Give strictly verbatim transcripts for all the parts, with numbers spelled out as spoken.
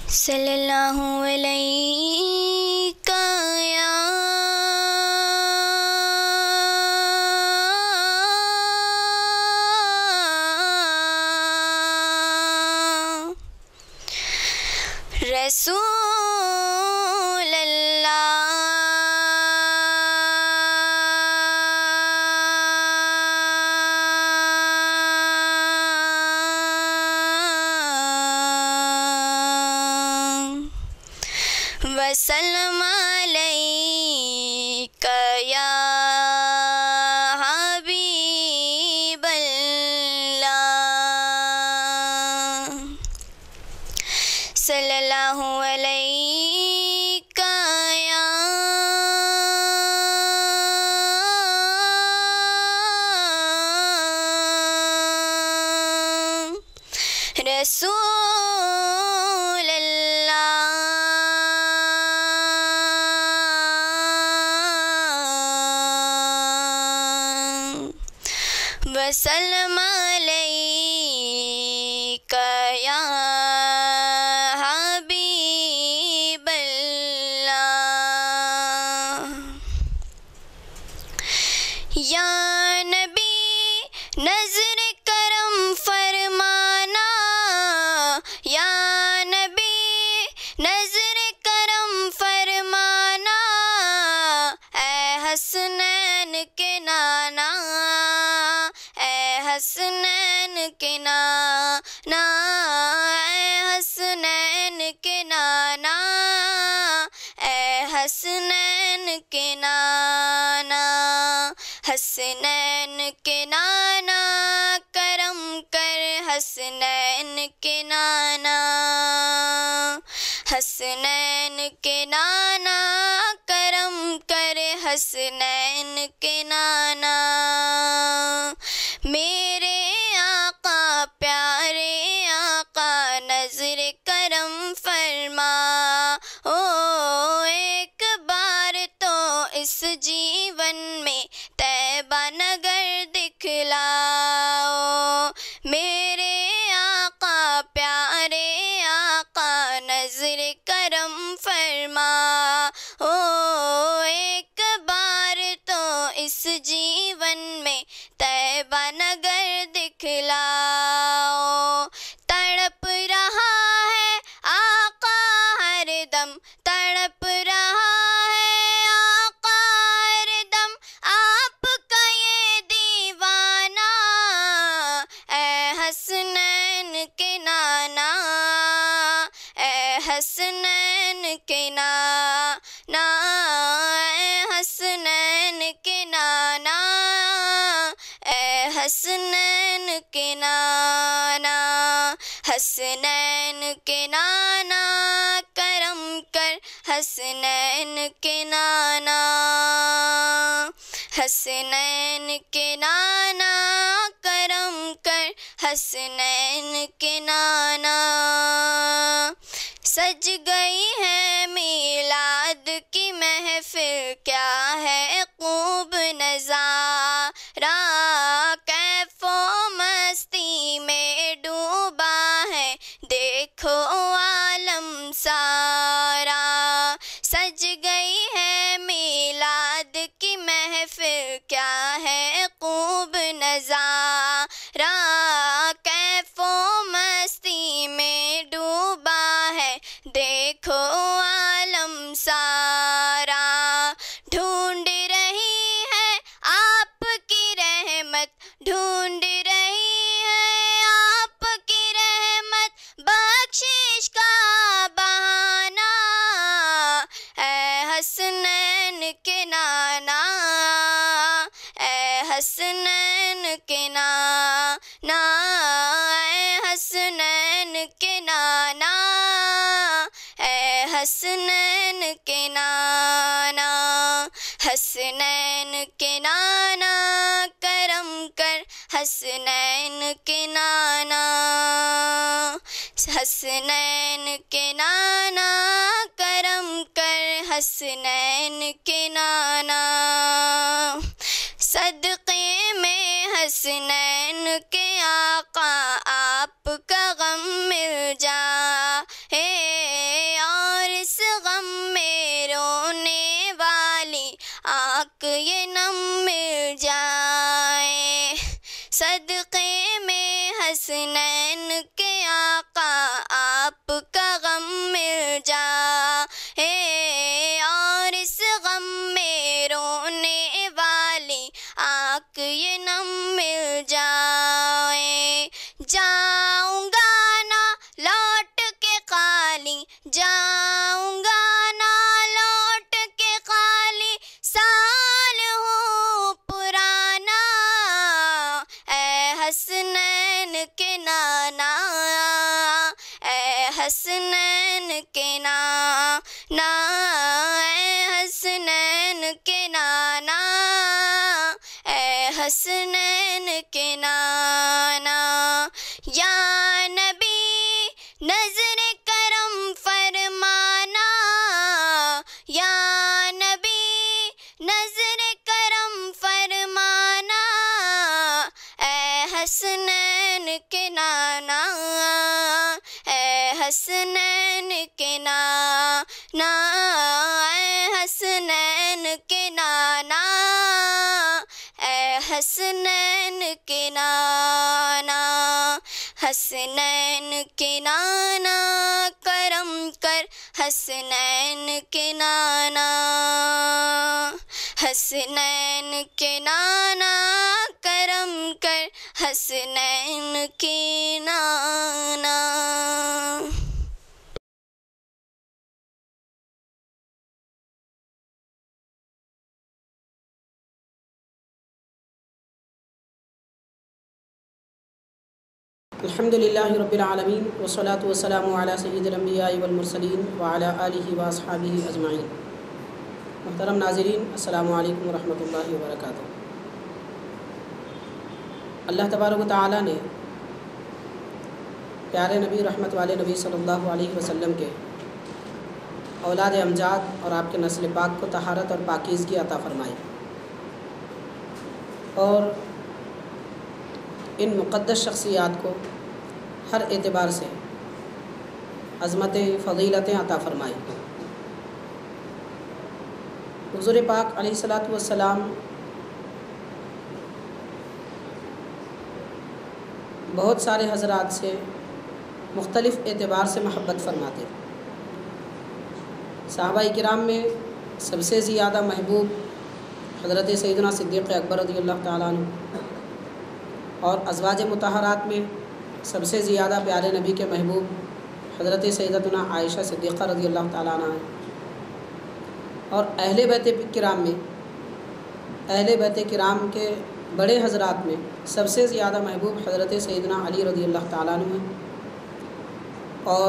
صلی اللہ علیہ یا رسول اللہ وسلم علیک یا حبیب اللہ صلی اللہ علیک یا رسول اللہ وسلم علیک یا حبیب اللہ یا نبی نظر کرم فرمانا یا نبی نظر کرم فرمانا اے حسنین کے نانا اے حسنین کے نانا اے حسنین کے نانا اے حسنین کے نانا حسنین کے نانا کرم کر حسنین کے نانا حسنین کے نانا کرم کر حسنین کے نانا میرے آقا پیارے آقا نظر کرم فرما او ایک بار تو اس جیون میں طیبہ نگر دکھلاؤ میرے آقا پیارے آقا نظر کرم فرما او ایک بار تو اس جیون میں طیبہ نگر دکھلاؤ تڑپ رہا ہے آقا ہر دم تڑپ رہا ہے آقا ہر دم آپ کا یہ دیوانہ اے حسنین کے نانا اے حسنین کے نانا اے حسنین کے نانا اے حسنین کے نانا حسنین کے نانا کرم کر حسنین کے نانا حسنین کے نانا کرم کر حسنین کے نانا سج گئی ہے میلاد کی محفل کیا ہے خوب نظارہ کیف و مستی میں ڈوبا ہے دیکھو عالم سارا سج گئی ہے میلاد کی محفل کیا ہے خوب نظارہ کیف و مستی میں ڈوبا ہے دیکھو عالم سارا ڈھونڈ رہی ہے آپ کی رحمت ڈھونڈ رہی ہے آپ کی رحمت بخشش کا بہانہ اے حسنین کے نانا اے حسنین کے نانا اے حسنین کے نانا اے حسنین کے نانا حسنین کے نانا کرم کر حسنین کے نانا حسنین کے نانا کرم کر حسنین کے نانا صدقے میں حسنین کے آقا آپ کا غم مل جائے آنکھ یہ نم مل جائے، صدقے میں حسنین کے آقا آپ کا غم مل جائے، اور اس غم میں رونے والی آنکھ یہ نم مل جائے۔ جاؤں گا نہ لوٹ کے خالی، جاؤں گا نہ لوٹ کے خالی، سال ہو پرانا، اے حسنین کے نانا، اے حسنین کے نانا، اے حسنین کے نانا، اے حسنین کے نانا۔ یا نبی نظر کرم فرمانا، یا نبی نظر کرم فرمانا، اے حسنین کے نانا، اے حسنین کے نانا، اے حسنین کے نانا، اے حسنین کے نانا۔ حسنین کے نانا کرم کر، حسنین کے نانا، حسنین کے نانا کرم کر، حسنین کے نانا۔ الحمدللہ رب العالمین والصلاة والسلام علی سید الانبیاء والمرسلین وعلی آلہ واصحابہ اجمعین۔ محترم ناظرین، السلام علیکم ورحمۃ اللہ وبرکاتہ۔ اللہ تبارک و تعالیٰ نے پیارے نبی رحمت والے نبی صلی اللہ علیہ وسلم کے اولاد امجاد اور آپ کے نسل پاک کو طہارت اور پاکیزگی عطا فرمائی، اور ان مقدس شخصیات کو ہر اعتبار سے عظمتیں، فضیلتیں عطا فرمائی۔ حضور پاک علیہ الصلاۃ والسلام بہت سارے حضرات سے مختلف اعتبار سے محبت فرماتے۔ صحابہ کرام میں سب سے زیادہ محبوب حضرت سیدنا صدیق اکبر رضی اللہ تعالیٰ عنہ، اور ازواج مطہرات میں سب سے زیادہ پیارے نبی کے محبوب حضرت سیدتنا عائشہ صدیقہ رضی اللہ تعالیٰ عنہ، اور اہل بیت کرام میں اہل بیت کرام کے بڑے حضرات میں سب سے زیادہ محبوب حضرت سیدنا علی رضی اللہ تعالیٰ عنہ، اور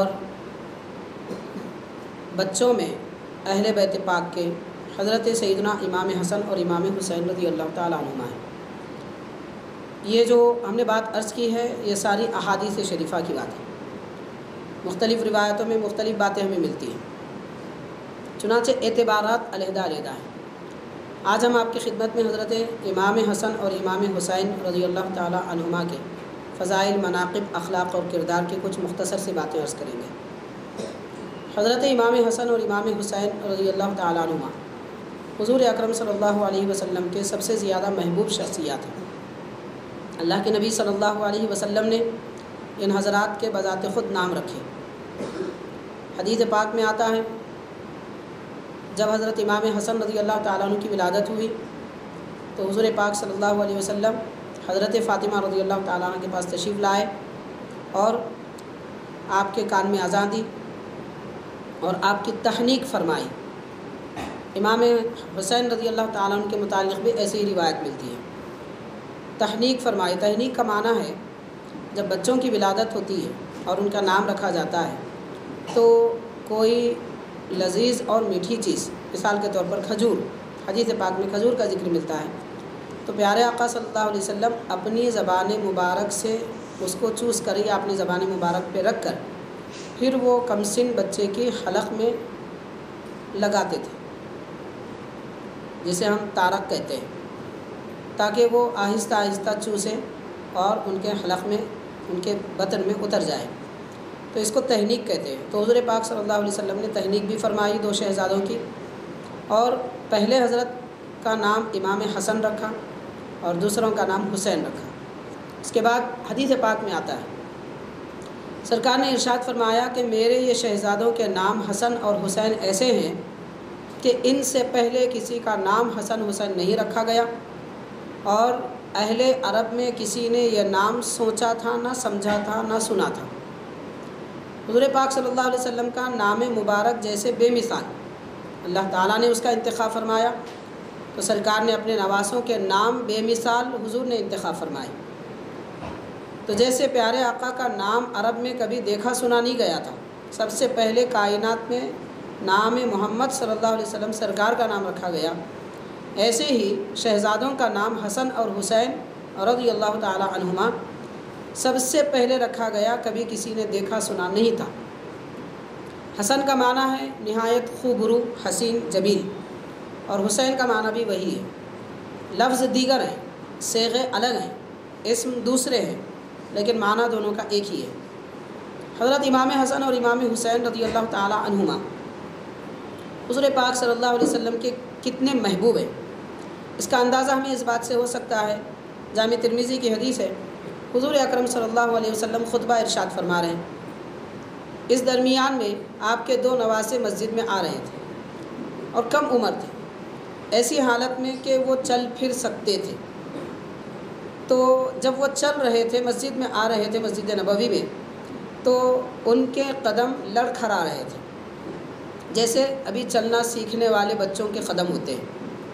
بچوں میں اہل بیت پاک کے حضرت سیدنا امام حسن اور امام حسین رضی اللہ تعالیٰ عنہما ہیں۔ یہ جو ہم نے بات عرض کی ہے، یہ ساری احادیث شریفہ کی بات ہے، مختلف روایتوں میں مختلف باتیں ہمیں ملتی ہیں، چنانچہ اعتبارات علیحدہ علیحدہ ہیں۔ آج ہم آپ کی خدمت میں حضرت امام حسن اور امام حسین رضی اللہ تعالیٰ عنہما کے فضائل، مناقب، اخلاق اور کردار کی کچھ مختصر سی باتیں عرض کریں گے۔ حضرت امام حسن اور امام حسین رضی اللہ تعالیٰ عنہما حضور اکرم صلی اللہ علیہ وسلم کے سب سے زیادہ محبوب شخصیات ہیں۔ اللہ کے نبی صلی اللہ علیہ وسلم نے ان حضرات کے بذات خود نام رکھے۔ حدیث پاک میں آتا ہے، جب حضرت امام حسن رضی اللہ تعالیٰ عنہ کی ولادت ہوئی تو حضور پاک صلی اللہ علیہ وسلم حضرت فاطمہ رضی اللہ تعالیٰ عنہ کے پاس تشریف لائے اور آپ کے کان میں اذان دی اور آپ کی تحنیک فرمائی۔ امام حسین رضی اللہ تعالیٰ عنہ کے متعلق بھی ایسی ہی روایت ملتی ہے، تحنیک فرمائی۔ تحنیک کا معنی ہے جب بچوں کی ولادت ہوتی ہے اور ان کا نام رکھا جاتا ہے تو کوئی لذیذ اور میٹھی چیز، مثال کے طور پر کھجور، حدیث پاک میں کھجور کا ذکر ملتا ہے، تو پیارے آقا صلی اللہ علیہ وسلم اپنی زبان مبارک سے اس کو چوس کر یا اپنی زبان مبارک پہ رکھ کر پھر وہ کم سن بچے کی حلق میں لگاتے تھے، جسے ہم تارک کہتے ہیں، تاکہ وہ آہستہ آہستہ چوسے اور ان کے حلق میں، ان کے بطن میں اتر جائے، تو اس کو تحنیک کہتے ہیں۔ تو حضور پاک صلی اللہ علیہ وسلم نے تحنیک بھی فرمائی دو شہزادوں کی، اور پہلے حضرت کا نام امام حسن رکھا اور دوسروں کا نام حسین رکھا۔ اس کے بعد حدیث پاک میں آتا ہے، سرکار نے ارشاد فرمایا کہ میرے یہ شہزادوں کے نام حسن اور حسین ایسے ہیں کہ ان سے پہلے کسی کا نام حسن حسین نہیں رکھا گیا، اور اہل عرب میں کسی نے یہ نام سوچا تھا، نہ سمجھا تھا، نہ سنا تھا۔ حضور پاک صلی اللہ علیہ وسلم کا نام مبارک جیسے بے مثال، اللہ تعالیٰ نے اس کا انتخاب فرمایا، تو سرکار نے اپنے نواسوں کے نام بے مثال حضور نے انتخاب فرمائے۔ تو جیسے پیارے آقا کا نام عرب میں کبھی دیکھا سنا نہیں گیا تھا، سب سے پہلے کائنات میں نام محمد صلی اللہ علیہ وسلم سرکار کا نام رکھا گیا، ایسے ہی شہزادوں کا نام حسن اور حسین رضی اللہ تعالی عنہما سب سے پہلے رکھا گیا، کبھی کسی نے دیکھا سنا نہیں تھا۔ حسن کا معنی ہے نہایت خوبرو، حسین، جمیل، اور حسین کا معنی بھی وہی ہے۔ لفظ دیگر ہیں، صیغے الگ ہیں، اسم دوسرے ہیں، لیکن معنی دونوں کا ایک ہی ہے۔ حضرت امام حسن اور امام حسین رضی اللہ تعالی عنہما حضور پاک صلی اللہ علیہ وسلم کے کتنے محبوب ہیں، اس کا اندازہ ہمیں اس بات سے ہو سکتا ہے، جامع ترمذی کی حدیث ہے، حضور اکرم صلی اللہ علیہ وسلم خطبہ ارشاد فرما رہے ہیں، اس درمیان میں آپ کے دو نواسے مسجد میں آ رہے تھے اور کم عمر تھے، ایسی حالت میں کہ وہ چل پھر سکتے تھے۔ تو جب وہ چل رہے تھے، مسجد میں آ رہے تھے، مسجد نبوی میں، تو ان کے قدم لڑکھڑا رہے تھے، جیسے ابھی چلنا سیکھنے والے بچوں کے قدم ہوتے ہیں۔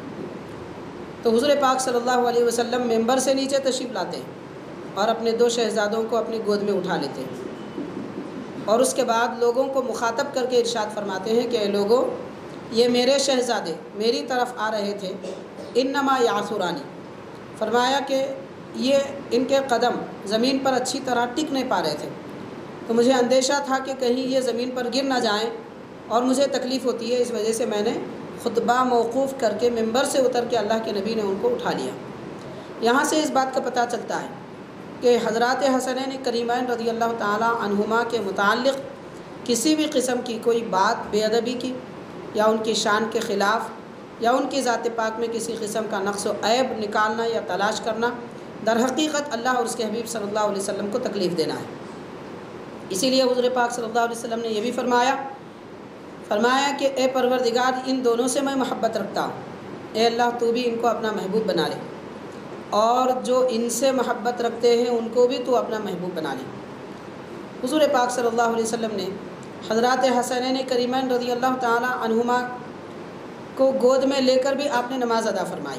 تو حضور پاک صلی اللہ علیہ وسلم ممبر سے نیچے تشریف لاتے ہیں اور اپنے دو شہزادوں کو اپنی گود میں اٹھا لیتے ہیں، اور اس کے بعد لوگوں کو مخاطب کر کے ارشاد فرماتے ہیں کہ اے لوگو، یہ میرے شہزادے میری طرف آ رہے تھے، انما یعثرانی، فرمایا کہ یہ ان کے قدم زمین پر اچھی طرح ٹک نہیں پا رہے تھے، تو مجھے اندیشہ تھا کہ کہیں یہ زمین پر گر نہ جائیں اور مجھے تکلیف ہوتی ہے، اس وجہ سے میں نے خطبہ موقوف کر کے ممبر سے اتر کے اللہ کے نبی نے ان کو اٹھا لیا۔ یہاں سے اس بات کا پتہ چلتا ہے کہ حضرات حسنین کریمین رضی اللہ تعالی عنہما کے متعلق کسی بھی قسم کی کوئی بات بے ادبی کی یا ان کی شان کے خلاف یا ان کی ذات پاک میں کسی قسم کا نقص و عیب نکالنا یا تلاش کرنا در حقیقت اللہ اور اس کے حبیب صلی اللہ علیہ وسلم کو تکلیف دینا ہے۔ اسی لیے حضور پاک صلی اللہ علیہ وسلم نے یہ بھی فرمایا فرمایا کہ اے پروردگار، ان دونوں سے میں محبت رکھتا ہوں، اے اللہ تو بھی ان کو اپنا محبوب بنا لے، اور جو ان سے محبت رکھتے ہیں ان کو بھی تو اپنا محبوب بنا لے۔ حضور پاک صلی اللہ علیہ وسلم نے حضرات حسنین کریمین رضی اللہ تعالی عنہما کو گود میں لے کر بھی آپ نے نماز ادا فرمائی۔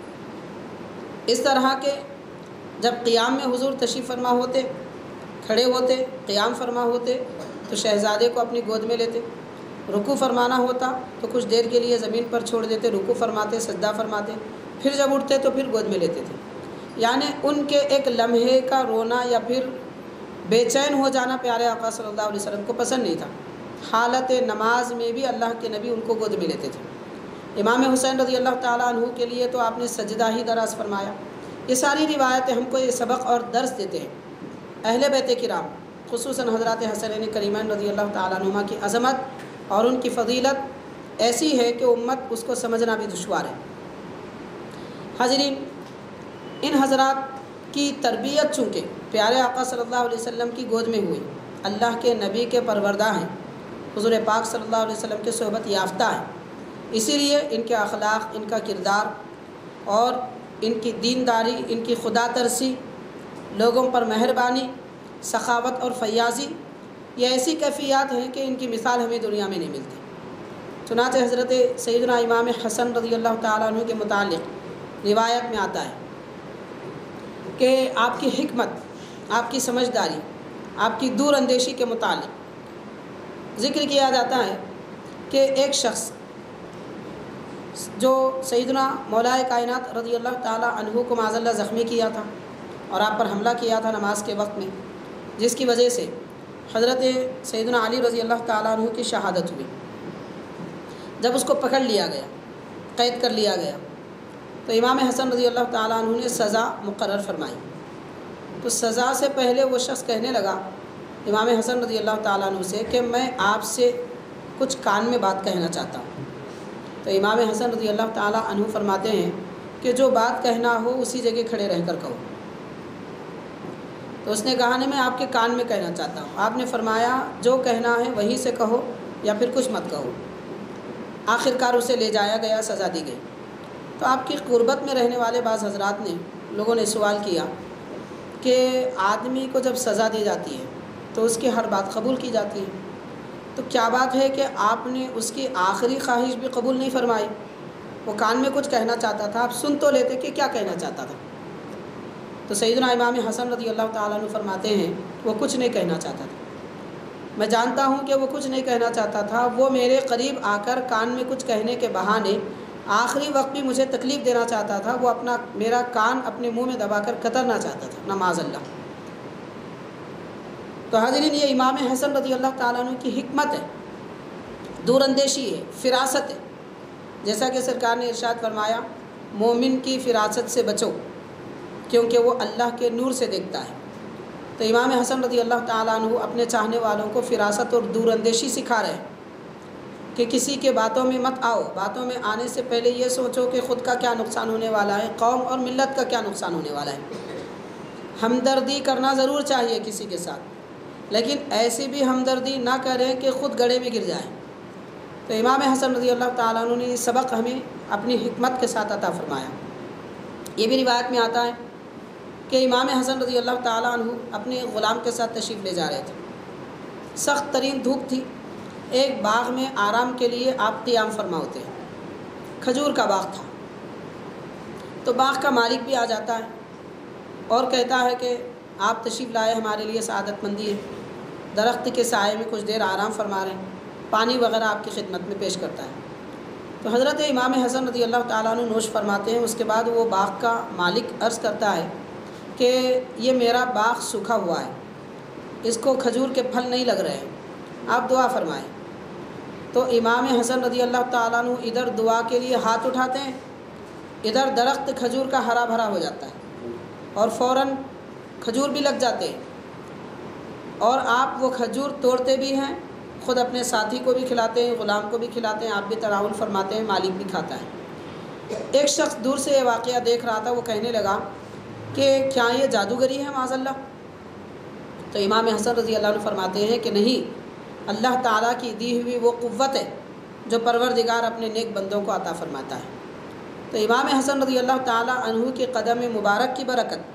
اس طرح کے جب قیام میں حضور تشریف فرما ہوتے، کھڑے ہوتے، قیام فرما ہوتے، تو شہزادے کو اپنی گود میں لیتے، رکوع فرمانا ہوتا تو کچھ دیر کے لیے زمین پر چھوڑ دیتے، رکوع فرماتے، سجدہ فرماتے، پھر جب اٹھتے تو پھر گود میں لیتے تھے۔ یعنی ان کے ایک لمحے کا رونا یا پھر بے چین ہو جانا پیارے آقا صلی اللہ علیہ وسلم کو پسند نہیں تھا۔ حالت نماز میں بھی اللہ کے نبی ان کو گود میں لیتے تھے۔ امام حسین رضی اللہ تعالیٰ عنہ کے لیے تو آپ نے سجدہ ہی دراز فرمایا۔ یہ ساری روایتیں ہم کو یہ سبق اور درس دیتے ہیں۔ اہل بیت کرام خصوصاً حضرات حسنین کریمین رضی اللہ تعالیٰ عنہما کی عظمت اور ان کی فضیلت ایسی ہے کہ امت اس کو سمجھنا بھی دشوار ہے۔ حاضرین، ان حضرات کی تربیت چونکہ پیارے آقا صلی اللہ علیہ وسلم کی گود میں ہوئی، اللہ کے نبی کے پروردہ ہیں، حضور پاک صلی اللہ علیہ وسلم کے صحبت یافتہ ہیں، اسی لیے ان کے اخلاق، ان کا کردار اور ان کی دینداری، ان کی خدا ترسی، لوگوں پر مہربانی، سخاوت اور فیاضی، یہ ایسی کیفیات ہیں کہ ان کی مثال ہمیں دنیا میں نہیں ملتی۔ چنانچہ حضرت سیدنا امام حسن رضی اللہ تعالیٰ عنہ کے متعلق روایت میں آتا ہے کہ آپ کی حکمت، آپ کی سمجھداری، آپ کی دور اندیشی کے متعلق ذکر کیا جاتا ہے کہ ایک شخص جو سیدنا مولائے کائنات رضی اللہ تعالیٰ عنہ کو معاذ اللہ زخمی کیا تھا اور آپ پر حملہ کیا تھا نماز کے وقت میں، جس کی وجہ سے حضرت سیدنا علی رضی اللہ تعالیٰ عنہ کی شہادت ہوئی۔ جب اس کو پکڑ لیا گیا، قید کر لیا گیا، تو امام حسن رضی اللہ تعالیٰ عنہ نے سزا مقرر فرمائی۔ تو سزا سے پہلے وہ شخص کہنے لگا امام حسن رضی اللہ تعالیٰ عنہ سے کہ میں آپ سے کچھ کان میں بات کہنا چاہتا ہوں۔ تو امام حسن رضی اللہ تعالیٰ عنہ فرماتے ہیں کہ جو بات کہنا ہو اسی جگہ کھڑے رہ کر کہو۔ تو اس نے کہا نہیں میں آپ کے کان میں کہنا چاہتا ہوں۔ آپ نے فرمایا جو کہنا ہے وہیں سے کہو یا پھر کچھ مت کہو۔ آخر کار اسے لے جایا گیا، سزا دی گئی۔ تو آپ کی قربت میں رہنے والے بعض حضرات نے لوگوں نے سوال کیا کہ آدمی کو جب سزا دی جاتی ہے تو اس کی ہر بات قبول کی جاتی ہے، تو کیا بات ہے کہ آپ نے اس کی آخری خواہش بھی قبول نہیں فرمائی؟ وہ کان میں کچھ کہنا چاہتا تھا، آپ سن تو لیتے کہ کیا کہنا چاہتا تھا۔ تو سیدنا امام حسن رضی اللہ تعالیٰ عنہ فرماتے ہیں وہ کچھ نہیں کہنا چاہتا تھا، میں جانتا ہوں کہ وہ کچھ نہیں کہنا چاہتا تھا، وہ میرے قریب آ کر کان میں کچھ کہنے کے بہانے آخری وقت بھی مجھے تکلیف دینا چاہتا تھا، وہ اپنا میرا کان اپنے منہ میں دبا کر قطرنا چاہتا تھا، نماز اللہ۔ تو حاضرین یہ امام حسن رضی اللہ تعالیٰ عنہ کی حکمت ہے، دور اندیشی ہے، فراست ہے، جیسا کہ سرکار نے ارشاد فرمایا مومن کی فراست سے بچو کیونکہ وہ اللہ کے نور سے دیکھتا ہے۔ تو امام حسن رضی اللہ تعالیٰ عنہ اپنے چاہنے والوں کو فراست اور دور اندیشی سکھا رہے ہیں کہ کسی کے باتوں میں مت آؤ، باتوں میں آنے سے پہلے یہ سوچو کہ خود کا کیا نقصان ہونے والا ہے، قوم اور ملت کا کیا نقصان ہونے والا ہے۔ ہمدردی کرنا ضرور چاہیے کسی کے ساتھ، لیکن ایسی بھی ہمدردی نہ کریں کہ خود گڑھے میں گر جائیں۔ تو امام حسن رضی اللہ تعالیٰ عنہ نے یہ سبق ہمیں اپنی حکمت کے ساتھ عطا فرمایا۔ یہ بھی روایت میں آتا ہے کہ امام حسن رضی اللہ تعالیٰ عنہ اپنے غلام کے ساتھ تشریف لے جا رہے تھے، سخت ترین دھوپ تھی، ایک باغ میں آرام کے لیے آپ قیام فرما ہوتے ہیں، کھجور کا باغ تھا۔ تو باغ کا مالک بھی آ جاتا ہے اور کہتا ہے کہ آپ تشریف لائے ہمارے لیے سعادت مندی ہے، درخت کے سائے میں کچھ دیر آرام فرما رہے ہیں، پانی وغیرہ آپ کی خدمت میں پیش کرتا ہے۔ تو حضرت امام حسن رضی اللہ تعالیٰ عنہ نوش فرماتے ہیں، اس کے بعد وہ باغ کا مالک عرض کرتا ہے کہ یہ میرا باغ سوکھا ہوا ہے، اس کو کھجور کے پھل نہیں لگ رہے ہیں، آپ دعا فرمائیں۔ تو امام حسن رضی اللہ تعالیٰ عنہ ادھر دعا کے لیے ہاتھ اٹھاتے ہیں، ادھر درخت کھجور کا ہرا بھرا ہو جاتا ہے اور فوراً کھجور بھی لگ جاتے ہیں، اور آپ وہ کھجور توڑتے بھی ہیں، خود اپنے ساتھی کو بھی کھلاتے ہیں، غلام کو بھی کھلاتے ہیں، آپ بھی تناول فرماتے ہیں، مالک بھی کھاتا ہے۔ ایک شخص دور سے یہ واقعہ دیکھ رہا تھا، وہ کہنے لگا کہ کیا یہ جادوگری ہے معاذ اللہ؟ تو امام حسن رضی اللہ عنہ فرماتے ہیں کہ نہیں، اللہ تعالیٰ کی دی ہوئی وہ قوت ہے جو پروردگار اپنے نیک بندوں کو عطا فرماتا ہے۔ تو امام حسن رضی اللہ تعالیٰ عنہ کے قدم مبارک کی برکت،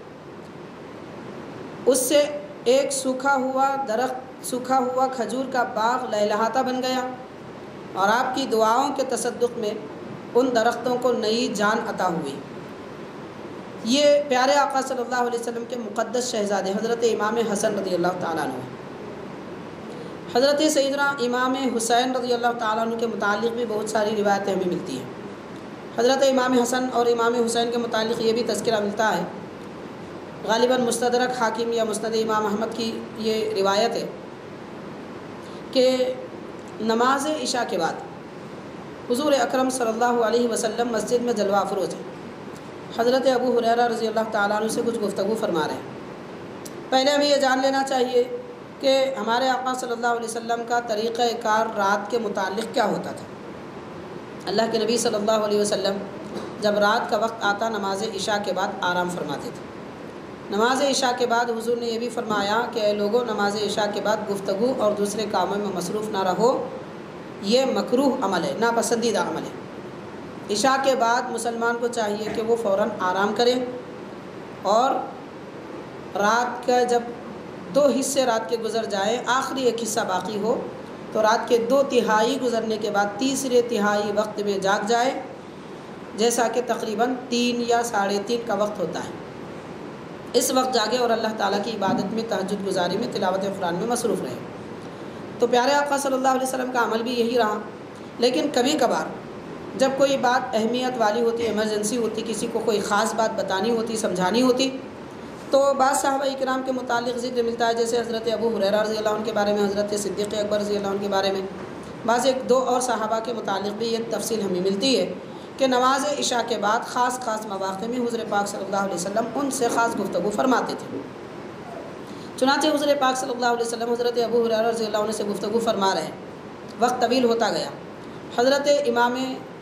اس سے ایک سوکھا ہوا درخت، سوکھا ہوا کھجور کا باغ لہلہاتا بن گیا، اور آپ کی دعاؤں کے تصدق میں ان درختوں کو نئی جان عطا ہوئی۔ یہ پیارے آقا صلی اللہ علیہ وسلم کے مقدس شہزادے حضرت امام حسن رضی اللہ تعالیٰ عنہ۔ حضرت سیدنا امام حسین رضی اللہ تعالیٰ عنہ کے متعلق بھی بہت ساری روایتیں ہمیں ملتی ہیں۔ حضرت امام حسن اور امام حسین کے متعلق یہ بھی تذکرہ ملتا ہے، غالباً مستدرک حاکم یا مسند امام احمد کی یہ روایت ہے کہ نماز عشاء کے بعد حضور اکرم صلی اللہ علیہ وسلم مسجد میں جلوہ افروز ہیں، حضرت ابو ہریرہ رضی اللہ تعالیٰ عنہ سے کچھ گفتگو فرما رہے ہیں۔ پہلے ہمیں یہ جان لینا چاہیے کہ ہمارے آقا صلی اللہ علیہ وسلم کا طریقہ کار رات کے متعلق کیا ہوتا تھا۔ اللہ کے نبی صلی اللہ علیہ وسلم جب رات کا وقت آتا نماز عشاء کے بعد آرام فرماتے تھے۔ نماز عشاء کے بعد حضور نے یہ بھی فرمایا کہ اے لوگوں، نماز عشاء کے بعد گفتگو اور دوسرے کاموں میں مصروف نہ رہو، یہ مکروہ عمل ہے، ناپسندیدہ عمل ہے۔ عشاء کے بعد مسلمان کو چاہیے کہ وہ فوراً آرام کرے، اور رات کا جب دو حصے رات کے گزر جائیں، آخری ایک حصہ باقی ہو، تو رات کے دو تہائی گزرنے کے بعد تیسرے تہائی وقت میں جاگ جائے، جیسا کہ تقریباً تین یا ساڑھے تین کا وقت ہوتا ہے۔ اس وقت جاگے اور اللہ تعالیٰ کی عبادت میں، تہجد گزاری میں، تلاوت قرآن میں مصروف رہے۔ تو پیارے آقا صلی اللہ علیہ وسلم کا عمل بھی یہی رہا۔ لیکن کبھی کبھار جب کوئی بات اہمیت والی ہوتی، ایمرجنسی ہوتی، کسی کو کوئی خاص بات بتانی ہوتی، سمجھانی ہوتی، تو بعض صحابہ اکرام کے متعلق ذکر ملتا ہے، جیسے حضرت ابو ہریرہ رضی اللہ عنہ کے بارے میں، حضرت صدیق اکبر رضی اللہ عنہ کے بارے میں، بعض ایک دو اور صحابہ کے متعلق بھی یہ تفصیل ہمیں ملتی ہے کہ نماز عشاء کے بعد خاص خاص مواقع میں حضور پاک صلی اللہ علیہ وسلم ان سے خاص گفتگو فرماتے تھے۔ چنانچہ حضور پاک صلی اللہ علیہ وسلم حضرت ابو ہریرہ رضی اللہ عنہ سے گفتگو فرما رہے ہیں، وقت طویل ہوتا گیا۔ حضرت امام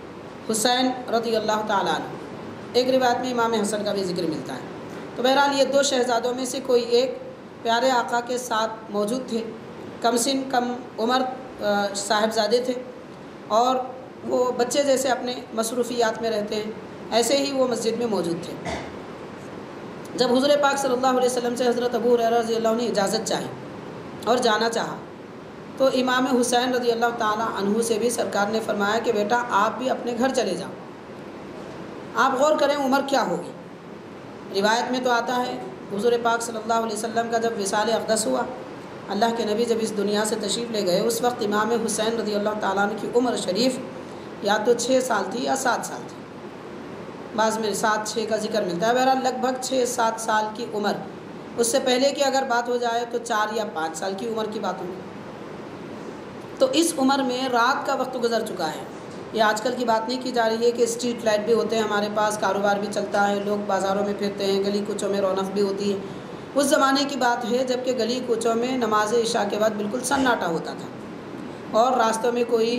حسین رضی اللہ تعالیٰ عنہ، ایک روایت میں امام حسن کا بھی ذکر ملتا ہے۔ تو بہرحال یہ دو شہزادوں میں سے کوئی ایک پیارے آقا کے ساتھ موجود تھے، کم سن کم عمر صاحبزادے تھے، اور وہ بچے جیسے اپنے مصروفیات میں رہتے ہیں ایسے ہی وہ مسجد میں موجود تھے۔ جب حضور پاک صلی اللہ علیہ وسلم سے حضرت ابو ہریرہ رضی اللہ عنہ نے اجازت چاہی اور جانا چاہا تو امام حسین رضی اللہ تعالیٰ عنہ سے بھی سرکار نے فرمایا کہ بیٹا آپ بھی اپنے گھر چلے جاؤ، آپ غور کریں عمر کیا ہوگی۔ روایت میں تو آتا ہے حضور پاک صلی اللہ علیہ وسلم کا جب وصال اقدس ہوا، اللہ کے نبی جب اس دنیا سے تشریف لے گئے، اس وقت امام حسین رضی اللہ تعالیٰ عنہ کی عمر شریف یا تو چھ سال تھی یا سات سال تھی، بعض میں سات چھ کا ذکر ملتا ہے، بہرحال لگ بھگ چھ سات سال کی عمر۔ اس سے پہلے کی اگر بات ہو جائے تو چار یا پانچ سال کی عمر کی بات ہوگی۔ تو اس عمر میں رات کا وقت گزر چکا ہے۔ یہ آج کل کی بات نہیں کی جا رہی ہے کہ اسٹریٹ لائٹ بھی ہوتے ہیں ہمارے پاس، کاروبار بھی چلتا ہے، لوگ بازاروں میں پھرتے ہیں، گلی کوچوں میں رونق بھی ہوتی ہے۔ اس زمانے کی بات ہے جب کہ گلی کوچوں میں نماز عشاء کے بعد بالکل سناٹا ہوتا تھا اور راستوں میں کوئی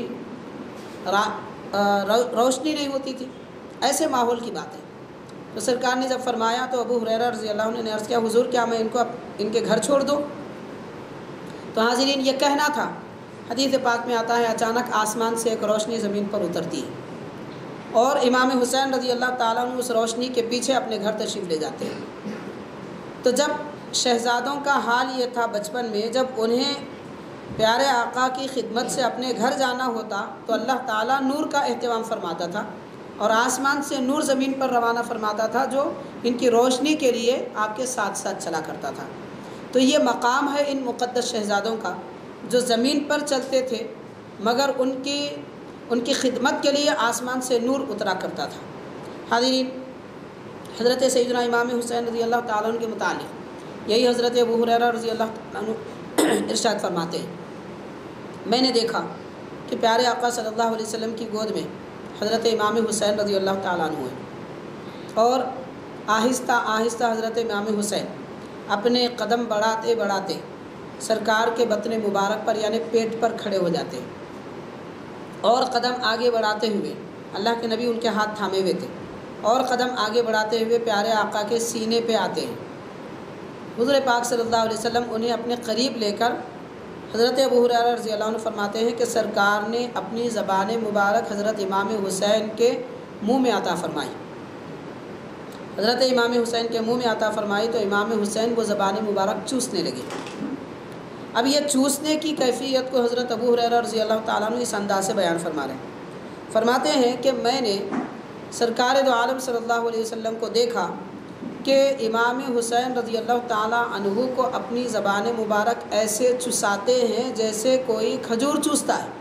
روشنی نہیں ہوتی تھی، ایسے ماحول کی بات ہے۔ تو سرکار نے جب فرمایا تو ابو ہریرہ رضی اللہ عنہ نے عرض کیا حضور کیا میں ان کو ان کے گھر چھوڑ دوں؟ تو حاضرین یہ کہنا تھا، حدیث پاک میں آتا ہے اچانک آسمان سے ایک روشنی زمین پر اترتی ہے اور امام حسین رضی اللہ تعالیٰ عنہ اس روشنی کے پیچھے اپنے گھر تشریف لے جاتے ہیں۔ تو جب شہزادوں کا حال یہ تھا بچپن میں، جب انہیں پیارے آقا کی خدمت سے اپنے گھر جانا ہوتا تو اللہ تعالیٰ نور کا اہتمام فرماتا تھا اور آسمان سے نور زمین پر روانہ فرماتا تھا جو ان کی روشنی کے لیے آپ کے ساتھ ساتھ چلا کرتا تھا۔ تو یہ مقام ہے ان مقدس شہزادوں کا جو زمین پر چلتے تھے مگر ان کی ان کی خدمت کے لیے آسمان سے نور اترا کرتا تھا۔ حاضرین، حضرت سیدنا امام حسین رضی اللہ تعالیٰ عنہ کے متعلق یہی حضرت ابو ہریرہ رضی اللہ تعالیٰ عنہ ارشاد فرماتے ہیں، میں نے دیکھا کہ پیارے آقا صلی اللہ علیہ وسلم کی گود میں حضرت امام حسین رضی اللہ تعالیٰ عنہ ہوئے اور آہستہ آہستہ حضرت امام حسین اپنے قدم بڑھاتے بڑھاتے سرکار کے بطن مبارک پر یعنی پیٹ پر کھڑے ہو جاتے اور قدم آگے بڑھاتے ہوئے، اللہ کے نبی ان کے ہاتھ تھامے ہوئے تھے، اور قدم آگے بڑھاتے ہوئے پیارے آقا کے سینے پہ آتے ہیں۔ حضور پاک صلی اللہ علیہ وسلم انہیں اپنے قریب لے کر حضرت ابو ہریرہ رضی اللہ عنہ فرماتے ہیں کہ سرکار نے اپنی زبان مبارک حضرت امام حسین کے منہ میں عطا فرمائی۔ حضرت امام حسین کے منہ میں عطا فرمائی تو امام حسین وہ زبان مبارک چوسنے لگے۔ اب یہ چوسنے کی کیفیت کو حضرت ابو ہریرہ رضی اللہ تعالیٰ عنہ اس انداز سے بیان فرما رہے ہیں، فرماتے ہیں کہ میں نے سرکار دو عالم صلی اللہ علیہ وسلم کو دیکھا کہ امام حسین رضی اللہ تعالیٰ عنہ کو اپنی زبان مبارک ایسے چساتے ہیں جیسے کوئی کھجور چوستا ہے۔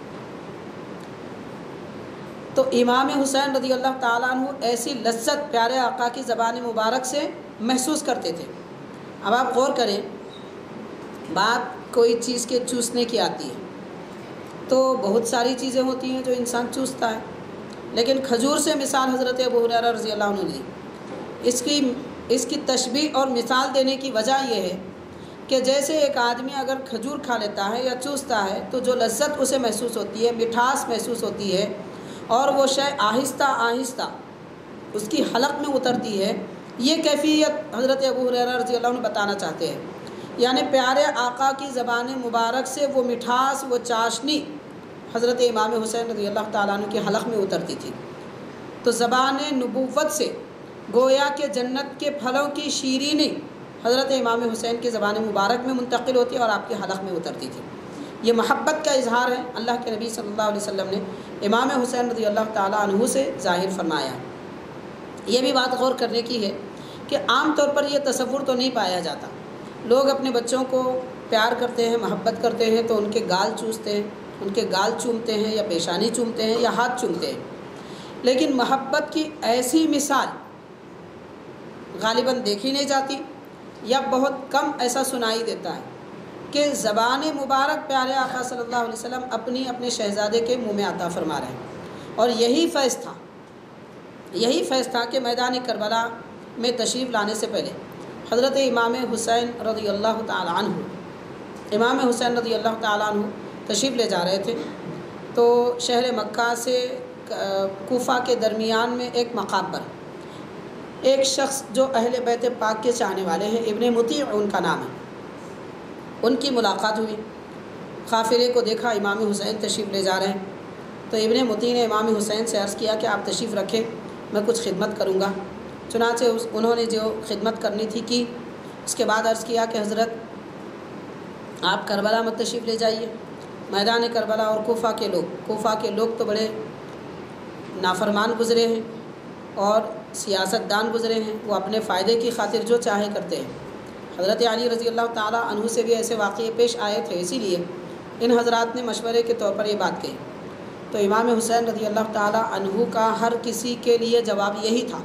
تو امام حسین رضی اللہ تعالیٰ عنہ ایسی لذت پیارے آقا کی زبان مبارک سے محسوس کرتے تھے۔ اب آپ غور کریں، بات کوئی چیز کے چوسنے کی آتی ہے تو بہت ساری چیزیں ہوتی ہیں جو انسان چوستا ہے، لیکن کھجور سے مثال حضرت ابو ہریرہ رضی اللہ عنہ نے دی۔ اس کی اس کی تشبیہ اور مثال دینے کی وجہ یہ ہے کہ جیسے ایک آدمی اگر کھجور کھا لیتا ہے یا چوستا ہے تو جو لذت اسے محسوس ہوتی ہے، مٹھاس محسوس ہوتی ہے اور وہ شے آہستہ آہستہ اس کی حلق میں اترتی ہے، یہ کیفیت حضرت ابو ہریرہ رضی اللہ عنہ بتانا چاہتے ہیں۔ یعنی پیارے آقا کی زبان مبارک سے وہ مٹھاس، وہ چاشنی حضرت امام حسین رضی اللہ تعالیٰ عنہ کی حلق میں اترتی تھی۔ تو زبان نبوت سے گویا کہ جنت کے پھلوں کی شیرینی حضرت امام حسین کی زبان مبارک میں منتقل ہوتی اور آپ کی حلق میں اترتی تھی۔ یہ محبت کا اظہار ہے اللہ کے نبی صلی اللہ علیہ وسلم نے امام حسین رضی اللہ تعالیٰ عنہ سے ظاہر فرمایا۔ یہ بھی بات غور کرنے کی ہے کہ عام طور پر یہ تصور تو نہیں پایا جاتا، لوگ اپنے بچوں کو پیار کرتے ہیں، محبت کرتے ہیں تو ان کے گال چوستے ہیں، ان کے گال چومتے ہیں یا پیشانی چومتے ہیں یا ہاتھ چومتے ہیں، لیکن محبت کی ایسی مثال غالباً دیکھی نہیں جاتی یا بہت کم ایسا سنائی دیتا ہے کہ زبان مبارک پیارے آقا صلی اللہ علیہ وسلم اپنی اپنے شہزادے کے منہ میں عطا فرما رہے ہیں۔ اور یہی فیض تھا یہی فیض تھا کہ میدان کربلا میں تشریف لانے سے پہلے حضرت امام حسین رضی اللہ تعالیٰ عنہ امام حسین رضی اللہ تعالیٰ عنہ تشریف لے جا رہے تھے تو شہر مکہ سے کوفہ کے درمیان میں ایک مقام پر ایک شخص جو اہل بیت پاک کے چاہنے والے ہیں، ابن مطیع ان کا نام ہے، ان کی ملاقات ہوئی۔ قافلے کو دیکھا، امام حسین تشریف لے جا رہے ہیں، تو ابن مطیع نے امام حسین سے عرض کیا کہ آپ تشریف رکھیں، میں کچھ خدمت کروں گا۔ چنانچہ اس انہوں نے جو خدمت کرنی تھی کی۔ اس کے بعد عرض کیا کہ حضرت آپ کربلا میں تشریف لے جائیے۔ میدان کربلا اور کوفہ کے لوگ کوفہ کے لوگ تو بڑے نافرمان گزرے ہیں اور سیاست دان گزرے ہیں، وہ اپنے فائدے کی خاطر جو چاہے کرتے ہیں۔ حضرت علی رضی اللہ تعالیٰ عنہ سے بھی ایسے واقعے پیش آئے تھے، اسی لیے ان حضرات نے مشورے کے طور پر یہ بات کہی۔ تو امام حسین رضی اللہ تعالیٰ عنہ کا ہر کسی کے لیے جواب یہی تھا۔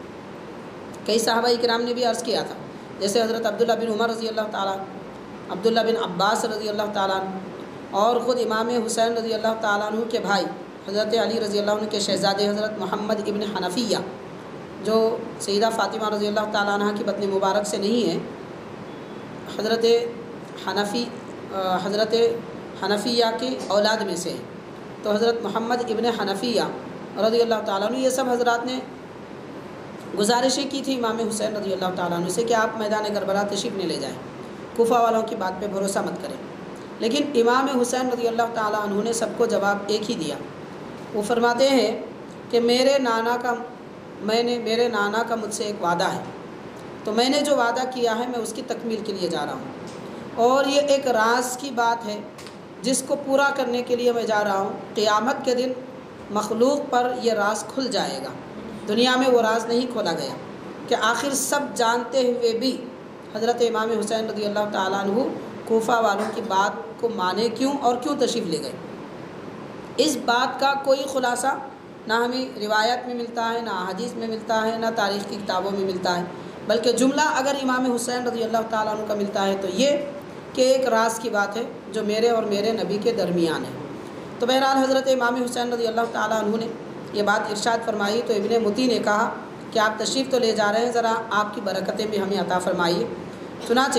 کئی صحابہ کرام نے بھی عرض کیا تھا، جیسے حضرت عبداللہ بن عمر رضی اللہ تعالیٰ، عبداللہ بن عباس رضی اللہ تعالیٰ اور خود امام حسین رضی اللہ تعالیٰ عنہ کے بھائی حضرت علی رضی اللہ عنہ کے شہزادے حضرت محمد ابن حنفیہ، جو سیدہ فاطمہ رضی اللہ تعالیٰ عنہ کی بطن مبارک سے نہیں ہے، حضرت حنفی حضرت حنفیہ کی اولاد میں سے ہے، تو حضرت محمد ابن حنفیہ رضی اللہ تعالیٰ عنہ، یہ سب حضرات نے گزارشیں کی تھی امام حسین رضی اللہ تعالیٰ عنہ سے کہ آپ میدان کربلا تشریف نہ لے جائیں، کوفہ والوں کی بات پہ بھروسہ مت کریں۔ لیکن امام حسین رضی اللہ تعالیٰ عنہ نے سب کو جواب ایک ہی دیا۔ وہ فرماتے ہیں کہ میرے نانا کا میں نے میرے نانا کا مجھ سے ایک وعدہ ہے، تو میں نے جو وعدہ کیا ہے میں اس کی تکمیل کے لیے جا رہا ہوں، اور یہ ایک راز کی بات ہے جس کو پورا کرنے کے لیے میں جا رہا ہوں۔ قیامت کے دن مخلوق پر یہ راز کھل جائے گا، دنیا میں وہ راز نہیں کھولا گیا کہ آخر سب جانتے ہوئے بھی حضرت امام حسین رضی اللہ تعالیٰ عنہ کوفہ والوں کی بات کو مانے کیوں اور کیوں تشریف لے گئے۔ اس بات کا کوئی خلاصہ نہ ہمیں روایت میں ملتا ہے، نہ حدیث میں ملتا ہے، نہ تاریخ کی کتابوں میں ملتا ہے، بلکہ جملہ اگر امام حسین رضی اللہ تعالیٰ عنہ کا ملتا ہے تو یہ کہ ایک راز کی بات ہے جو میرے اور میرے نبی کے درمیان ہے۔ تو بہرحال حضرت امام حسین رضی اللہ تعالیٰ عنہ نے یہ بات ارشاد فرمائی، تو ابن مطیع نے کہا کہ آپ تشریف تو لے جا رہے ہیں، ذرا آپ کی برکتیں بھی ہمیں عطا فرمائیے۔ چنانچہ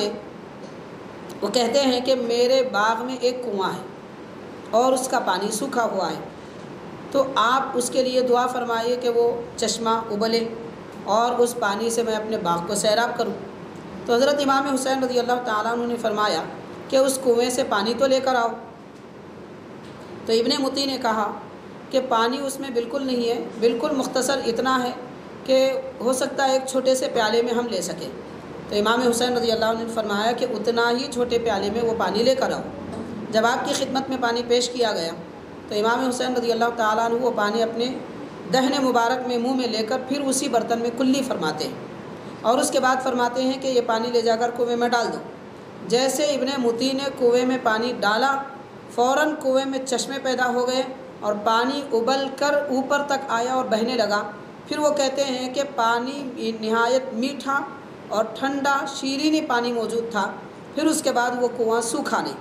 وہ کہتے ہیں کہ میرے باغ میں ایک کنواں ہے اور اس کا پانی سوکھا ہوا ہے، تو آپ اس کے لیے دعا فرمائیے کہ وہ چشمہ ابلے اور اس پانی سے میں اپنے باغ کو سیراب کروں۔ تو حضرت امام حسین رضی اللہ تعالیٰ عنہ نے فرمایا کہ اس کنویں سے پانی تو لے کر آؤ۔ تو ابن مطیع نے کہا کہ پانی اس میں بالکل نہیں ہے، بالکل مختصر اتنا ہے کہ ہو سکتا ہے ایک چھوٹے سے پیالے میں ہم لے سکیں۔ تو امام حسین رضی اللہ عنہ نے فرمایا کہ اتنا ہی چھوٹے پیالے میں وہ پانی لے کر آؤ۔ جب آپ کی خدمت میں پانی پیش کیا گیا تو امام حسین رضی اللہ تعالیٰ عنہ وہ پانی اپنے دہن مبارک میں منہ میں لے کر پھر اسی برتن میں کلی فرماتے ہیں، اور اس کے بعد فرماتے ہیں کہ یہ پانی لے جا کر کنویں میں ڈال دو۔ جیسے ابن مطیع نے کنویں میں پانی ڈالا، فوراً کنویں میں چشمے پیدا ہو گئے اور پانی ابل کر اوپر تک آیا اور بہنے لگا۔ پھر وہ کہتے ہیں کہ پانی نہایت میٹھا اور ٹھنڈا شیرینی پانی موجود تھا، پھر اس کے بعد وہ کنواں سوکھا نہیں۔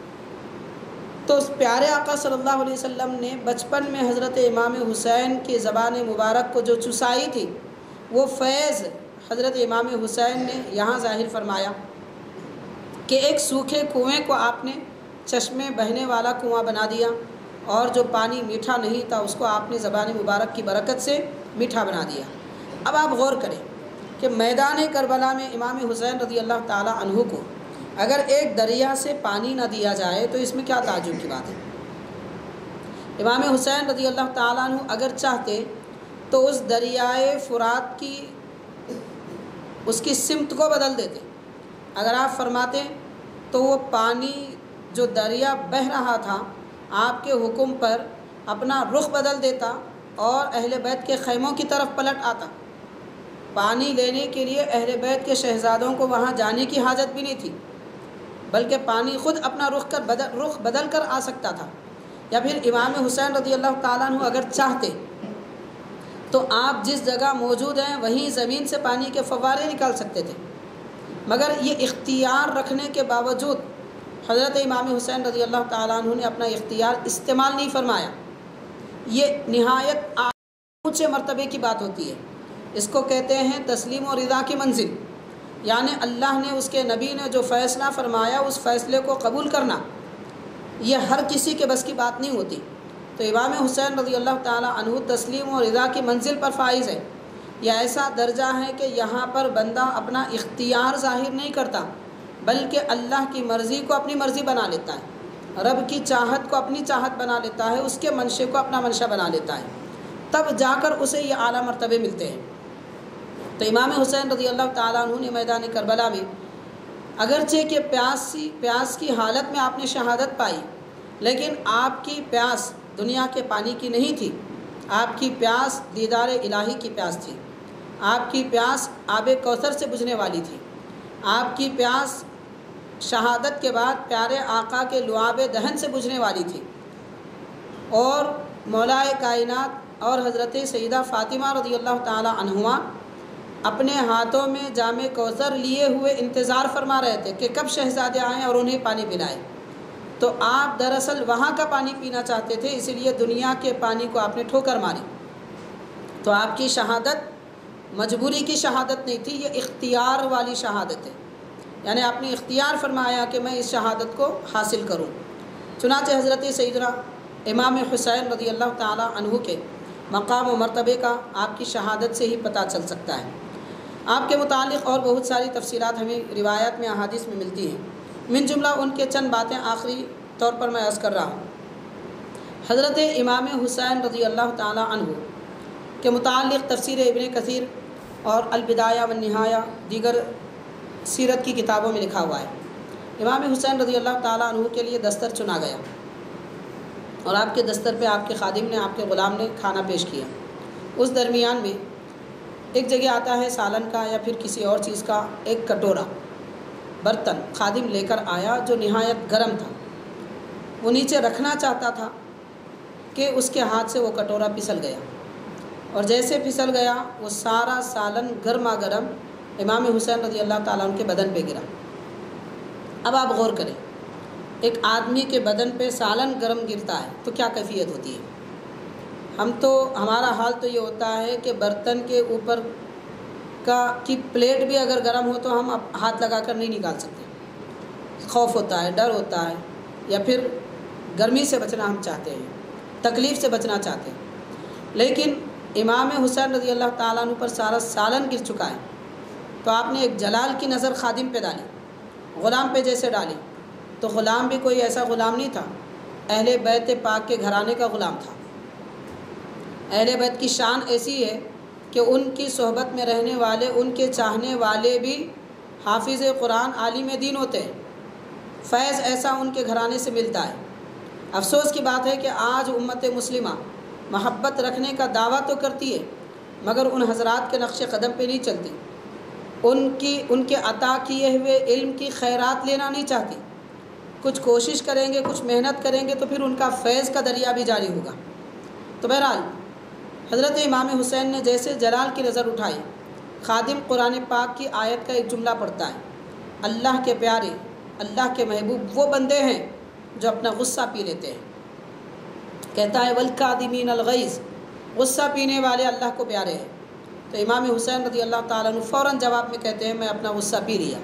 تو اس پیارے آقا صلی اللہ علیہ وسلم نے بچپن میں حضرت امام حسین کی زبان مبارک کو جو چسائی تھی، وہ فیض حضرت امام حسین نے یہاں ظاہر فرمایا کہ ایک سوکھے کنویں کو آپ نے چشمے بہنے والا کنواں بنا دیا، اور جو پانی میٹھا نہیں تھا اس کو آپ نے زبان مبارک کی برکت سے میٹھا بنا دیا۔ اب آپ غور کریں کہ میدان کربلا میں امام حسین رضی اللہ تعالیٰ عنہ کو اگر ایک دریا سے پانی نہ دیا جائے تو اس میں کیا تعجب کی بات ہے۔ امام حسین رضی اللہ تعالیٰ عنہ اگر چاہتے تو اس دریائے فرات کی اس کی سمت کو بدل دیتے۔ اگر آپ فرماتے تو وہ پانی جو دریا بہہ رہا تھا آپ کے حکم پر اپنا رخ بدل دیتا اور اہل بیت کے خیموں کی طرف پلٹ آتا۔ پانی لینے کے لیے اہل بیت کے شہزادوں کو وہاں جانے کی حاجت بھی نہیں تھی، بلکہ پانی خود اپنا رخ کر بدل رخ بدل کر آ سکتا تھا۔ یا پھر امام حسین رضی اللہ تعالیٰ عنہ اگر چاہتے تو آپ جس جگہ موجود ہیں وہیں زمین سے پانی کے فوارے نکال سکتے تھے، مگر یہ اختیار رکھنے کے باوجود حضرت امام حسین رضی اللہ تعالیٰ عنہ نے اپنا اختیار استعمال نہیں فرمایا۔ یہ نہایت اونچے مرتبے کی بات ہوتی ہے، اس کو کہتے ہیں تسلیم و رضا کی منزل، یعنی اللہ نے اس کے نبی نے جو فیصلہ فرمایا اس فیصلے کو قبول کرنا، یہ ہر کسی کے بس کی بات نہیں ہوتی۔ تو امام حسین رضی اللہ تعالیٰ عنہ تسلیم و رضا کی منزل پر فائز ہے۔ یہ ایسا درجہ ہے کہ یہاں پر بندہ اپنا اختیار ظاہر نہیں کرتا، بلکہ اللہ کی مرضی کو اپنی مرضی بنا لیتا ہے، رب کی چاہت کو اپنی چاہت بنا لیتا ہے، اس کے منشے کو اپنا منشا بنا لیتا ہے، تب جا کر اسے یہ اعلیٰ مرتبے ملتے ہیں۔ تو امام حسین رضی اللہ تعالیٰ عنہ نے میدان کربلا میں اگرچہ کہ پیاسی پیاس کی حالت میں آپ نے شہادت پائی، لیکن آپ کی پیاس دنیا کے پانی کی نہیں تھی، آپ کی پیاس دیدار الہی کی پیاس تھی، آپ کی پیاس آب کوثر سے بجھنے والی تھی، آپ کی پیاس شہادت کے بعد پیارے آقا کے لعاب دہن سے بجھنے والی تھی، اور مولائے کائنات اور حضرت سیدہ فاطمہ رضی اللہ تعالی عنہما اپنے ہاتھوں میں جام کوثر لیے ہوئے انتظار فرما رہے تھے کہ کب شہزادے آئیں اور انہیں پانی پلائیں۔ تو آپ دراصل وہاں کا پانی پینا چاہتے تھے، اسی لیے دنیا کے پانی کو آپ نے ٹھوکر ماری۔ تو آپ کی شہادت مجبوری کی شہادت نہیں تھی، یہ اختیار والی شہادت ہے، یعنی آپ نے اختیار فرمایا کہ میں اس شہادت کو حاصل کروں۔ چنانچہ حضرت سیدنا امام حسین رضی اللہ تعالی عنہ کے مقام و مرتبے کا آپ کی شہادت سے ہی پتہ چل سکتا ہے۔ آپ کے متعلق اور بہت ساری تفصیلات ہمیں روایات میں احادیث میں ملتی ہیں، من جملہ ان کے چند باتیں آخری طور پر میں عرض کر رہا ہوں۔ حضرت امام حسین رضی اللہ تعالی عنہ کے متعلق تفسیر ابن کثیر اور البدایہ والنہایہ دیگر سیرت کی کتابوں میں لکھا ہوا ہے، امام حسین رضی اللہ تعالیٰ عنہ کے لیے دستر چنا گیا، اور آپ کے دستر پہ آپ کے خادم نے، آپ کے غلام نے کھانا پیش کیا۔ اس درمیان میں ایک جگہ آتا ہے سالن کا یا پھر کسی اور چیز کا ایک کٹورا برتن خادم لے کر آیا جو نہایت گرم تھا، وہ نیچے رکھنا چاہتا تھا کہ اس کے ہاتھ سے وہ کٹورا پھسل گیا، اور جیسے پھسل گیا وہ سارا سالن گرما گرم امام حسین رضی اللہ تعالیٰ عنہ کے بدن پہ گرا۔ اب آپ غور کریں، ایک آدمی کے بدن پہ سالن گرم گرتا ہے تو کیا کیفیت ہوتی ہے؟ ہم تو ہمارا حال تو یہ ہوتا ہے کہ برتن کے اوپر کا کی پلیٹ بھی اگر گرم ہو تو ہم ہاتھ لگا کر نہیں نکال سکتے، خوف ہوتا ہے، ڈر ہوتا ہے، یا پھر گرمی سے بچنا ہم چاہتے ہیں، تکلیف سے بچنا چاہتے ہیں۔ لیکن امام حسین رضی اللہ تعالیٰ عنہ پر سارا سالن گر چکا ہے، تو آپ نے ایک جلال کی نظر خادم پہ ڈالی، غلام پہ جیسے ڈالی، تو غلام بھی کوئی ایسا غلام نہیں تھا، اہل بیت پاک کے گھرانے کا غلام تھا۔ اہل بیت کی شان ایسی ہے کہ ان کی صحبت میں رہنے والے، ان کے چاہنے والے بھی حافظ قرآن عالم دین ہوتے ہیں، فیض ایسا ان کے گھرانے سے ملتا ہے۔ افسوس کی بات ہے کہ آج امت مسلمہ محبت رکھنے کا دعویٰ تو کرتی ہے، مگر ان حضرات کے نقش قدم پہ نہیں چلتی، ان کی ان کے عطا کیے ہوئے علم کی خیرات لینا نہیں چاہتی۔ کچھ کوشش کریں گے، کچھ محنت کریں گے تو پھر ان کا فیض کا دریا بھی جاری ہوگا۔ تو بہرحال حضرت امام حسین نے جیسے جلال کی نظر اٹھائی، خادم قرآن پاک کی آیت کا ایک جملہ پڑھتا ہے، اللہ کے پیارے، اللہ کے محبوب وہ بندے ہیں جو اپنا غصہ پی لیتے ہیں۔ کہتا ہے والکاظمین الغیظ، غصہ پینے والے اللہ کو پیارے ہیں۔ تو امام حسین رضی اللہ تعالیٰ عنہ فوراً جواب میں کہتے ہیں میں اپنا غصہ پی لیا۔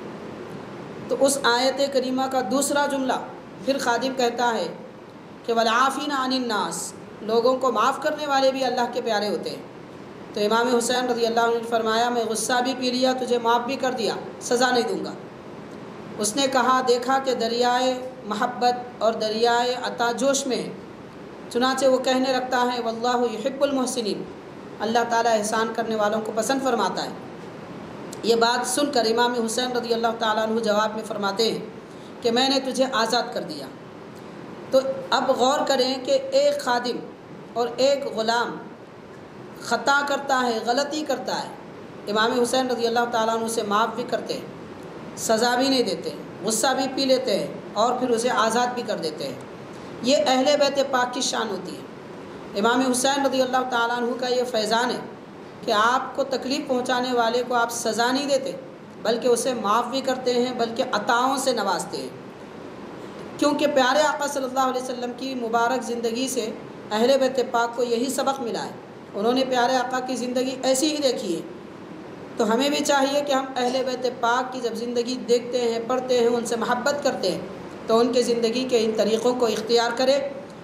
تو اس آیت کریمہ کا دوسرا جملہ پھر خادم کہتا ہے کہ والعافین عن الناس، لوگوں کو معاف کرنے والے بھی اللہ کے پیارے ہوتے ہیں۔ تو امام حسین رضی اللہ عنہ نے فرمایا میں غصہ بھی پی لیا، تجھے معاف بھی کر دیا، سزا نہیں دوں گا۔ اس نے کہا دیکھا کہ دریائے محبت اور دریائے عطا جوش میں ہے، چنانچہ وہ کہنے لگتا ہے واللہ یحب المحسنین، اللہ تعالیٰ احسان کرنے والوں کو پسند فرماتا ہے۔ یہ بات سن کر امام حسین رضی اللہ تعالیٰ عنہ جواب میں فرماتے ہیں کہ میں نے تجھے آزاد کر دیا۔ تو اب غور کریں کہ ایک خادم اور ایک غلام خطا کرتا ہے، غلطی کرتا ہے، امام حسین رضی اللہ تعالیٰ عنہ اسے معاف بھی کرتے ہیں، سزا بھی نہیں دیتے، غصہ بھی پی لیتے ہیں، اور پھر اسے آزاد بھی کر دیتے ہیں۔ یہ اہل بیت پاک کی شان ہوتی ہے۔ امام حسین رضی اللہ تعالیٰ عنہ کا یہ فیضان ہے کہ آپ کو تکلیف پہنچانے والے کو آپ سزا نہیں دیتے، بلکہ اسے معاف بھی کرتے ہیں، بلکہ عطاؤں سے نوازتے ہیں، کیونکہ پیارے آقا صلی اللہ علیہ وسلم کی مبارک زندگی سے اہل بیت پاک کو یہی سبق ملا ہے، انہوں نے پیارے آقا کی زندگی ایسی ہی دیکھی ہے۔ تو ہمیں بھی چاہیے کہ ہم اہل بیت پاک کی جب زندگی دیکھتے ہیں، پڑھتے ہیں، ان سے محبت کرتے ہیں، تو ان کے زندگی کے ان طریقوں کو اختیار کریں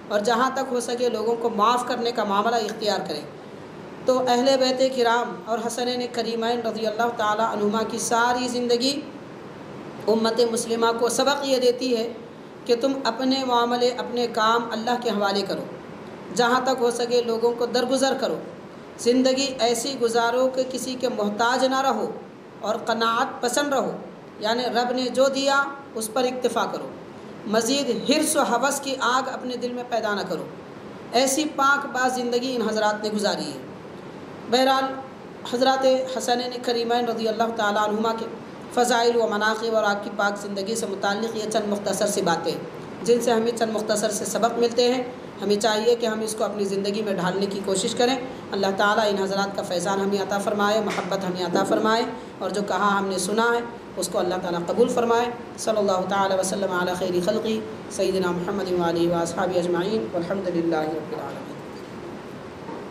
اور جہاں تک ہو سکے لوگوں کو معاف کرنے کا معاملہ اختیار کریں۔ تو اہل بیت کرام اور حسنین کریمین رضی اللہ تعالیٰ عنہما کی ساری زندگی امت مسلمہ کو سبق یہ دیتی ہے کہ تم اپنے معاملے اپنے کام اللہ کے حوالے کرو، جہاں تک ہو سکے لوگوں کو درگزر کرو، زندگی ایسی گزارو کہ کسی کے محتاج نہ رہو اور قناعت پسند رہو، یعنی رب نے جو دیا اس پر اکتفا کرو، مزید حرص و ہوس کی آگ اپنے دل میں پیدا نہ کرو۔ ایسی پاک باز زندگی ان حضرات نے گزاری ہے۔ بہرحال حضرات حسنین کریمین رضی اللہ تعالیٰ عنہما کے فضائل و مناقب اور آپ کی پاک زندگی سے متعلق یہ چند مختصر سی باتیں جن سے ہمیں چند مختصر سے سبق ملتے ہیں، ہمیں چاہیے کہ ہم اس کو اپنی زندگی میں ڈھالنے کی کوشش کریں۔ اللہ تعالیٰ ان حضرات کا فیضان ہمیں عطا فرمائے، محبت ہمیں عطا فرمائے، اور جو کہا ہم نے سنا ہے اس کو اللہ تعالیٰ قبول فرمائے۔ صلی اللہ تعالیٰ وسلم علی خیر خلقی سیدنا محمد و آلہ و اصحابہ اجمعین والحمد للہ رب العالمین۔